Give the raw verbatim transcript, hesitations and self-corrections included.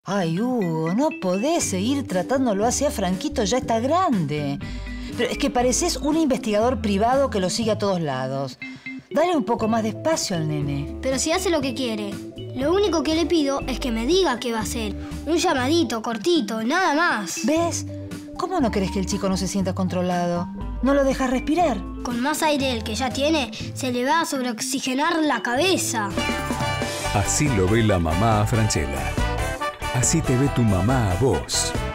Ay, Hugo, no podés seguir tratándolo así a Franquito, ya está grande. Pero es que pareces un investigador privado que lo sigue a todos lados. Dale un poco más de espacio al nene. Pero si hace lo que quiere. Lo único que le pido es que me diga qué va a hacer. Un llamadito, cortito, nada más. ¿Ves? ¿Cómo no querés que el chico no se sienta controlado? ¿No lo dejas respirar? Con más aire del que ya tiene, se le va a sobreoxigenar la cabeza. Así lo ve la mamá a Franchella. Así te ve tu mamá a vos.